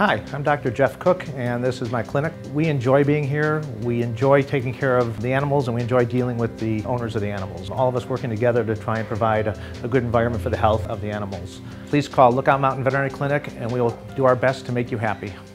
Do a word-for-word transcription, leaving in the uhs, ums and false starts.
Hi, I'm Doctor Jeff Cook, and this is my clinic. We enjoy being here, we enjoy taking care of the animals, and we enjoy dealing with the owners of the animals. All of us working together to try and provide a, a good environment for the health of the animals. Please call Lookout Mountain Veterinary Clinic, and we will do our best to make you happy.